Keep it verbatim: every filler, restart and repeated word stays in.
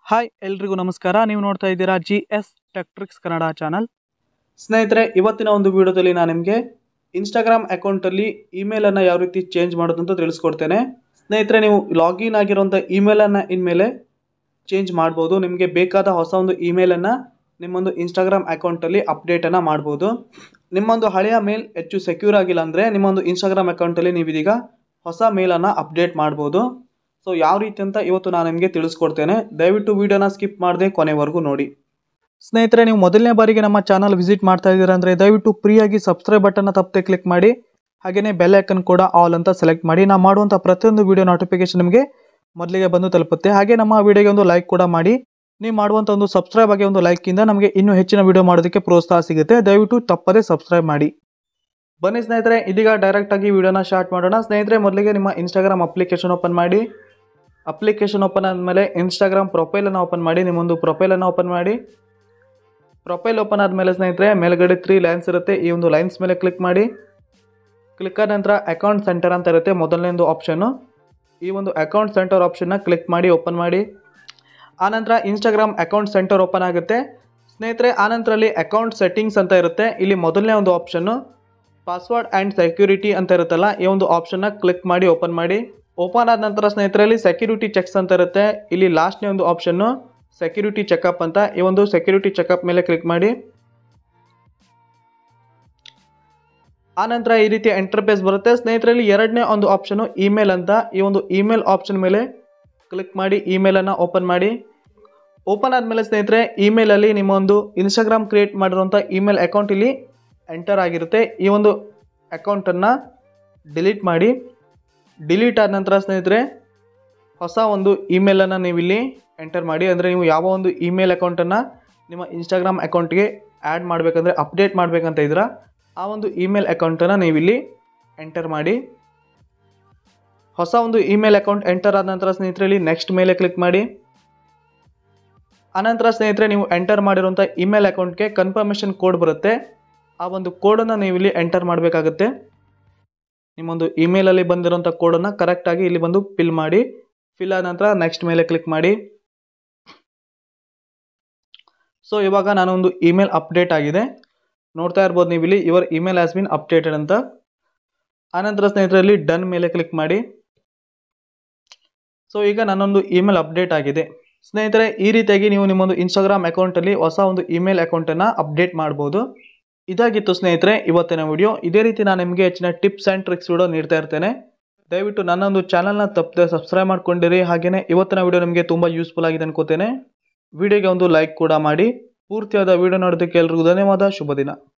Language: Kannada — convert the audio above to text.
ಹಾಯ್ ಎಲ್ರಿಗೂ ನಮಸ್ಕಾರ. ನೀವು ನೋಡ್ತಾ ಇದ್ದೀರಾ G S tech tricks Kannada channel. ಸ್ನೇಹಿತರೆ, ಇವತ್ತಿನ ಒಂದು ವಿಡಿಯೋದಲ್ಲಿ ನಾನು ನಿಮಗೆ ಇನ್ಸ್ಟಾಗ್ರಾಮ್ ಅಕೌಂಟಲ್ಲಿ ಇಮೇಲನ್ನು ಯಾವ ರೀತಿ ಚೇಂಜ್ ಮಾಡೋದು ಅಂತ ತಿಳಿಸ್ಕೊಡ್ತೇನೆ. ಸ್ನೇಹಿತರೆ, ನೀವು ಲಾಗಿನ್ ಆಗಿರುವಂಥ ಇಮೇಲನ್ನು ಇನ್ಮೇಲೆ ಚೇಂಜ್ ಮಾಡ್ಬೋದು. ನಿಮಗೆ ಬೇಕಾದ ಹೊಸ ಒಂದು ಇಮೇಲನ್ನು ನಿಮ್ಮೊಂದು ಇನ್ಸ್ಟಾಗ್ರಾಮ್ ಅಕೌಂಟಲ್ಲಿ ಅಪ್ಡೇಟನ್ನು ಮಾಡ್ಬೋದು. ನಿಮ್ಮೊಂದು ಹಳೆಯ ಮೇಲ್ ಹೆಚ್ಚು ಸೆಕ್ಯೂರ್ ಆಗಿಲ್ಲ ಅಂದರೆ ನಿಮ್ಮೊಂದು ಇನ್ಸ್ಟಾಗ್ರಾಮ್ ಅಕೌಂಟಲ್ಲಿ ನೀವು ಇದೀಗ ಹೊಸ ಮೇಲನ್ನು ಅಪ್ಡೇಟ್ ಮಾಡ್ಬೋದು. ಸೊ ಯಾವ ರೀತಿ ಅಂತ ಇವತ್ತು ನಾನು ನಿಮಗೆ ತಿಳಿಸ್ಕೊಡ್ತೇನೆ. ದಯವಿಟ್ಟು ವಿಡಿಯೋನ ಸ್ಕಿಪ್ ಮಾಡದೆ ಕೊನೆವರೆಗೂ ನೋಡಿ. ಸ್ನೇಹಿತರೆ, ನೀವು ಮೊದಲನೇ ಬಾರಿಗೆ ನಮ್ಮ ಚಾನಲ್ ವಿಸಿಟ್ ಮಾಡ್ತಾ ಇದ್ದೀರಾ ಅಂದರೆ ದಯವಿಟ್ಟು ಫ್ರೀಯಾಗಿ ಸಬ್ಸ್ಕ್ರೈಬ್ ಬಟನ್ನ ತಪ್ಪದೆ ಕ್ಲಿಕ್ ಮಾಡಿ. ಹಾಗೆಯೇ ಬೆಲ್ ಐಕನ್ ಕೂಡ ಆಲ್ ಅಂತ ಸೆಲೆಕ್ಟ್ ಮಾಡಿ. ನಾವು ಮಾಡುವಂಥ ಪ್ರತಿಯೊಂದು ವಿಡಿಯೋ ನೋಟಿಫಿಕೇಶನ್ ನಿಮಗೆ ಮೊದಲಿಗೆ ಬಂದು ತಲುಪುತ್ತೆ. ಹಾಗೆ ನಮ್ಮ ವಿಡಿಯೋಗೆ ಒಂದು ಲೈಕ್ ಕೂಡ ಮಾಡಿ. ನೀವು ಮಾಡುವಂಥ ಒಂದು ಸಬ್ಸ್ಕ್ರೈಬ್ ಆಗಿ ಒಂದು ಲೈಕಿಂದ ನಮಗೆ ಇನ್ನೂ ಹೆಚ್ಚಿನ ವಿಡಿಯೋ ಮಾಡೋದಕ್ಕೆ ಪ್ರೋತ್ಸಾಹ ಸಿಗುತ್ತೆ. ದಯವಿಟ್ಟು ತಪ್ಪದೆ ಸಬ್ಸ್ಕ್ರೈಬ್ ಮಾಡಿ. ಬನ್ನಿ ಸ್ನೇಹಿತರೆ, ಇದೀಗ ಡೈರೆಕ್ಟಾಗಿ ವಿಡಿಯೋನ ಸ್ಟಾರ್ಟ್ ಮಾಡೋಣ. ಸ್ನೇಹಿತರೆ, ಮೊದಲಿಗೆ ನಿಮ್ಮ ಇನ್ಸ್ಟಾಗ್ರಾಮ್ ಅಪ್ಲಿಕೇಶನ್ ಓಪನ್ ಮಾಡಿ. ಅಪ್ಲಿಕೇಶನ್ ಓಪನ್ ಆದಮೇಲೆ ಇನ್ಸ್ಟಾಗ್ರಾಮ್ ಪ್ರೊಫೈಲನ್ನು ಓಪನ್ ಮಾಡಿ. ನಿಮ್ಮೊಂದು ಪ್ರೊಫೈಲನ್ನು ಓಪನ್ ಮಾಡಿ. ಪ್ರೊಫೈಲ್ ಓಪನ್ ಆದಮೇಲೆ ಸ್ನೇಹಿತರೆ, ಮೇಲ್ಗಡೆ ತ್ರೀ ಲೈನ್ಸ್ ಇರುತ್ತೆ. ಈ ಒಂದು ಲೈನ್ಸ್ ಮೇಲೆ ಕ್ಲಿಕ್ ಮಾಡಿ. ಕ್ಲಿಕ್ ಆದ ನಂತರ ಅಕೌಂಟ್ ಸೆಂಟರ್ ಅಂತ ಇರುತ್ತೆ, ಮೊದಲನೇದು ಆಪ್ಷನ್ನು. ಈ ಒಂದು ಅಕೌಂಟ್ ಸೆಂಟರ್ ಆಪ್ಷನ್ನ ಕ್ಲಿಕ್ ಮಾಡಿ, ಓಪನ್ ಮಾಡಿ. ಆನಂತರ ಇನ್ಸ್ಟಾಗ್ರಾಮ್ ಅಕೌಂಟ್ ಸೆಂಟರ್ ಓಪನ್ ಆಗುತ್ತೆ ಸ್ನೇಹಿತರೆ. ಆನಂತರಲ್ಲಿ ಅಕೌಂಟ್ ಸೆಟ್ಟಿಂಗ್ಸ್ ಅಂತ ಇರುತ್ತೆ. ಇಲ್ಲಿ ಮೊದಲನೇ ಒಂದು ಆಪ್ಷನ್ನು ಪಾಸ್ವರ್ಡ್ ಆ್ಯಂಡ್ ಸೆಕ್ಯೂರಿಟಿ ಅಂತ ಇರುತ್ತಲ್ಲ, ಈ ಒಂದು ಆಪ್ಷನ್ನ ಕ್ಲಿಕ್ ಮಾಡಿ, ಓಪನ್ ಮಾಡಿ. ಓಪನ್ ಆದ ನಂತರ ಸ್ನೇಹಿತರಲ್ಲಿ ಸೆಕ್ಯೂರಿಟಿ ಚೆಕ್ಸ್ ಅಂತ ಇರುತ್ತೆ. ಇಲ್ಲಿ ಲಾಸ್ಟ್ನೇ ಒಂದು ಆಪ್ಷನ್ನು ಸೆಕ್ಯೂರಿಟಿ ಚೆಕಪ್ ಅಂತ, ಈ ಒಂದು ಸೆಕ್ಯೂರಿಟಿ ಚೆಕಪ್ ಮೇಲೆ ಕ್ಲಿಕ್ ಮಾಡಿ. ಆನಂತರ ಈ ರೀತಿ ಎಂಟರ್ಪೇಸ್ ಬರುತ್ತೆ ಸ್ನೇಹಿತರಲ್ಲಿ. ಎರಡನೇ ಒಂದು ಆಪ್ಷನ್ನು ಇಮೇಲ್ ಅಂತ, ಈ ಒಂದು ಇಮೇಲ್ ಆಪ್ಷನ್ ಮೇಲೆ ಕ್ಲಿಕ್ ಮಾಡಿ ಇಮೇಲನ್ನು ಓಪನ್ ಮಾಡಿ. ಓಪನ್ ಆದಮೇಲೆ ಸ್ನೇಹಿತರೆ, ಇಮೇಲಲ್ಲಿ ನಿಮ್ಮ ಒಂದು ಇನ್ಸ್ಟಾಗ್ರಾಮ್ ಕ್ರಿಯೇಟ್ ಮಾಡಿರುವಂಥ ಇಮೇಲ್ ಅಕೌಂಟ್ ಇಲ್ಲಿ ಎಂಟರ್ ಆಗಿರುತ್ತೆ. ಈ ಒಂದು ಅಕೌಂಟನ್ನು ಡಿಲೀಟ್ ಮಾಡಿ. ಡಿಲೀಟ್ ಆದ ನಂತರ ಸ್ನೇಹಿತರೆ, ಹೊಸ ಒಂದು ಇಮೇಲನ್ನು ನೀವು ಇಲ್ಲಿ ಎಂಟರ್ ಮಾಡಿ. ಅಂದರೆ ನೀವು ಯಾವ ಒಂದು ಇಮೇಲ್ ಅಕೌಂಟನ್ನು ನಿಮ್ಮ ಇನ್ಸ್ಟಾಗ್ರಾಮ್ ಅಕೌಂಟ್ಗೆ ಆ್ಯಡ್ ಮಾಡಬೇಕಂದ್ರೆ ಅಪ್ಡೇಟ್ ಮಾಡಬೇಕಂತ ಇದ್ದೀರಾ, ಆ ಒಂದು ಇಮೇಲ್ ಅಕೌಂಟನ್ನು ನೀವು ಇಲ್ಲಿ ಎಂಟರ್ ಮಾಡಿ. ಹೊಸ ಒಂದು ಇಮೇಲ್ ಅಕೌಂಟ್ ಎಂಟರ್ ಆದ ನಂತರ ಸ್ನೇಹಿತರೆ, ಇಲ್ಲಿ ನೆಕ್ಸ್ಟ್ ಮೇಲೆ ಕ್ಲಿಕ್ ಮಾಡಿ. ಆನಂತರ ಸ್ನೇಹಿತರೆ, ನೀವು ಎಂಟರ್ ಮಾಡಿರುವಂಥ ಇಮೇಲ್ ಅಕೌಂಟ್ಗೆ ಕನ್ಫರ್ಮೇಷನ್ ಕೋಡ್ ಬರುತ್ತೆ. ಆ ಒಂದು ಕೋಡನ್ನು ನೀವು ಇಲ್ಲಿ ಎಂಟರ್ ಮಾಡಬೇಕಾಗುತ್ತೆ. ನಿಮ್ಮೊಂದು ಇಮೇಲಲ್ಲಿ ಬಂದಿರೋಂಥ ಕೋಡನ್ನು ಕರೆಕ್ಟಾಗಿ ಇಲ್ಲಿ ಬಂದು ಫಿಲ್ ಮಾಡಿ. ಫಿಲ್ ಆದ ನಂತರ ನೆಕ್ಸ್ಟ್ ಮೇಲೆ ಕ್ಲಿಕ್ ಮಾಡಿ. ಸೊ ಇವಾಗ ನಾನೊಂದು ಇಮೇಲ್ ಅಪ್ಡೇಟ್ ಆಗಿದೆ, ನೋಡ್ತಾ ಇರ್ಬೋದು ನೀವು ಇಲ್ಲಿ, your email has been updated ಅಂತ. ಆನಂತರ ಸ್ನೇಹಿತರಲ್ಲಿ ಡನ್ ಮೇಲೆ ಕ್ಲಿಕ್ ಮಾಡಿ. ಸೊ ಈಗ ನನ್ನೊಂದು ಇಮೇಲ್ ಅಪ್ಡೇಟ್ ಆಗಿದೆ ಸ್ನೇಹಿತರೆ. ಈ ರೀತಿಯಾಗಿ ನೀವು ನಿಮ್ಮೊಂದು ಇನ್ಸ್ಟಾಗ್ರಾಮ್ ಅಕೌಂಟಲ್ಲಿ ಹೊಸ ಒಂದು ಇಮೇಲ್ ಅಕೌಂಟನ್ನು ಅಪ್ಡೇಟ್ ಮಾಡ್ಬೋದು. ಇದಾಗಿತ್ತು ಸ್ನೇಹಿತರೆ ಇವತ್ತಿನ ವಿಡಿಯೋ. ಇದೇ ರೀತಿ ನಾನು ನಿಮಗೆ ಹೆಚ್ಚಿನ ಟಿಪ್ಸ್ ಆ್ಯಂಡ್ ಟ್ರಿಕ್ಸ್ ವಿಡಿಯೋ ನೀಡ್ತಾ ಇರ್ತೇನೆ. ದಯವಿಟ್ಟು ನನ್ನೊಂದು ಚಾನಲ್ನ ತಪ್ಪದೆ ಸಬ್ಸ್ಕ್ರೈಬ್ ಮಾಡ್ಕೊಂಡಿರಿ. ಹಾಗೆಯೇ ಇವತ್ತಿನ ವಿಡಿಯೋ ನಿಮಗೆ ತುಂಬ ಯೂಸ್ಫುಲ್ ಆಗಿದೆ ಅನ್ಕೋತೇನೆ. ವಿಡಿಯೋಗೆ ಒಂದು ಲೈಕ್ ಕೂಡ ಮಾಡಿ. ಪೂರ್ತಿಯಾದ ವಿಡಿಯೋ ನೋಡೋದಕ್ಕೆ ಎಲ್ರಿಗೂ ಧನ್ಯವಾದ. ಶುಭ ದಿನ.